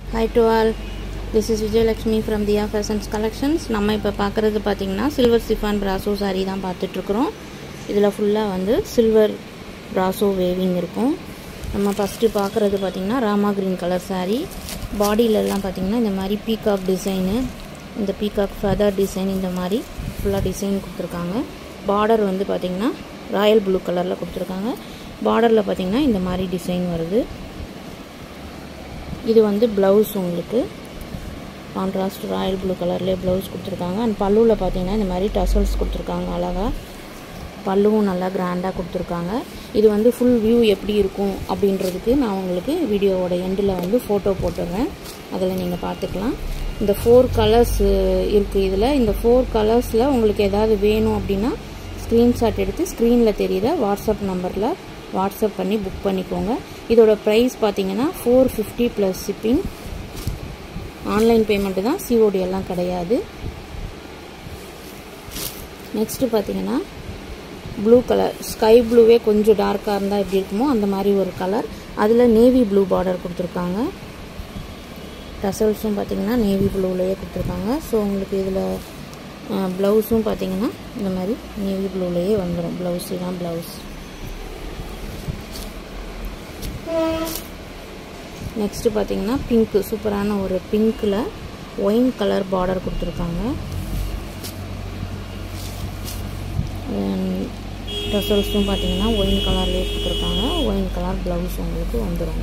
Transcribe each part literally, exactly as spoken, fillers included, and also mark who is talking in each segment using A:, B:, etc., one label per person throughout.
A: Hi to all, this is Vijay Lakshmi from Diya Fashions Collections. நம்ம இப்போ பார்க்குறது பார்த்தீங்கன்னா சில்வர் சிஃபான் பிராசோ சாரி தான் பார்த்துட்ருக்குறோம். இதில் ஃபுல்லாக வந்து சில்வர் பிராசோ வேவிங் இருக்கும். நம்ம ஃபஸ்ட்டு பார்க்குறது பார்த்திங்கன்னா ராமா க்ரீன் கலர் சாரி. பாடியிலெல்லாம் பார்த்திங்கன்னா இந்த மாதிரி பீகாக் டிசைனு, இந்த பீகாக் ஃபெதர் டிசைன், இந்த மாதிரி ஃபுல்லாக டிசைன் கொடுத்துருக்காங்க. பார்டர் வந்து பார்த்திங்கன்னா ராயல் ப்ளூ கலரில் கொடுத்துருக்காங்க. பார்டரில் பார்த்திங்கன்னா இந்த மாதிரி டிசைன் வருது. இது வந்து ப்ளவுஸ், உங்களுக்கு கான்ட்ராஸ்ட் ராயல் ப்ளூ கலர்லேயே ப்ளவுஸ் கொடுத்துருக்காங்க. அண்ட் பல்லுவில் பார்த்தீங்கன்னா இந்த மாதிரி டசல்ஸ் கொடுத்துருக்காங்க. அழகாக பல்லுவும் நல்லா கிராண்டாக கொடுத்துருக்காங்க. இது வந்து ஃபுல் வியூ எப்படி இருக்கும் அப்படின்றதுக்கு நான் உங்களுக்கு வீடியோவோட எண்டில் வந்து ஃபோட்டோ போட்டுடுறேன், அதில் நீங்கள் பார்த்துக்கலாம். இந்த ஃபோர் கலர்ஸ் இருக்குது இதில். இந்த ஃபோர் கலர்ஸில் உங்களுக்கு ஏதாவது வேணும் அப்படின்னா ஸ்க்ரீன்ஷாட் எடுத்து ஸ்க்ரீனில் தெரியுற வாட்ஸ்அப் நம்பரில் வாட்ஸ்அப் பண்ணி புக் பண்ணிக்கோங்க. இதோட ப்ரைஸ் பார்த்தீங்கன்னா four fifty plus shipping. Online payment தான், சிஓடி எல்லாம் கிடையாது. நெக்ஸ்ட்டு பார்த்தீங்கன்னா ப்ளூ கலர், ஸ்கை ப்ளூவே கொஞ்சம் டார்க்காக இருந்தால் எப்படி இருக்குமோ அந்த மாதிரி ஒரு கலர். அதில் நேவி ப்ளூ பார்டர் கொடுத்துருக்காங்க. டசல்ஸும் பார்த்தீங்கன்னா நேவி ப்ளூவிலேயே கொடுத்துருக்காங்க. ஸோ உங்களுக்கு இதில் ப்ளவுஸும் பார்த்தீங்கன்னா இந்த மாதிரி நேவி ப்ளூவிலேயே வந்துடும். ப்ளவுஸ் தான் ப்ளவுஸ். நெக்ஸ்ட்டு பார்த்தீங்கன்னா பிங்க்கு, சூப்பரான ஒரு பிங்க்கில் ஒயின் கலர் பார்டர் கொடுத்துருக்காங்க. டசல்ஸும் பார்த்தீங்கன்னா ஒயின் கலர்லேயே கொடுத்துருக்காங்க. ஒயின் கலர் ப்ளவுஸ் உங்களுக்கு வந்துடும்.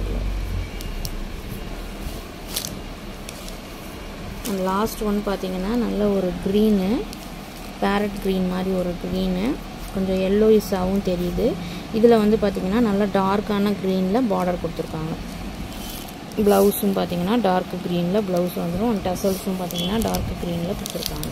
A: அண்ட் லாஸ்ட் ஒன் பார்த்தீங்கன்னா நல்ல ஒரு க்ரீனு, பேரட் க்ரீன் மாதிரி ஒரு க்ரீனு, கொஞ்சம் எல்லோயிஸாகவும் தெரியுது. இதில் வந்து பார்த்திங்கன்னா நல்லா டார்க்கான க்ரீனில் பார்டர் கொடுத்துருக்காங்க. ப்ளவுஸும் பார்த்திங்கன்னா டார்க் க்ரீனில் ப்ளவுஸ் வந்துடும். அண்ட் டசல்ஸும் பார்த்திங்கன்னா டார்க் க்ரீனில் கொடுத்துருக்காங்க.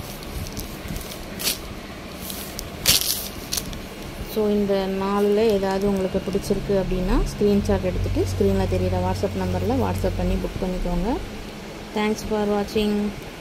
A: ஸோ இந்த நாளில் ஏதாவது உங்களுக்கு பிடிச்சிருக்கு அப்படின்னா ஸ்க்ரீன்ஷாட் எடுத்துகிட்டு ஸ்க்ரீனில் தெரியுற வாட்ஸ்அப் நம்பரில் வாட்ஸ்அப் பண்ணி புக் பண்ணிக்கோங்க. தேங்க்ஸ் ஃபார் வாட்சிங்.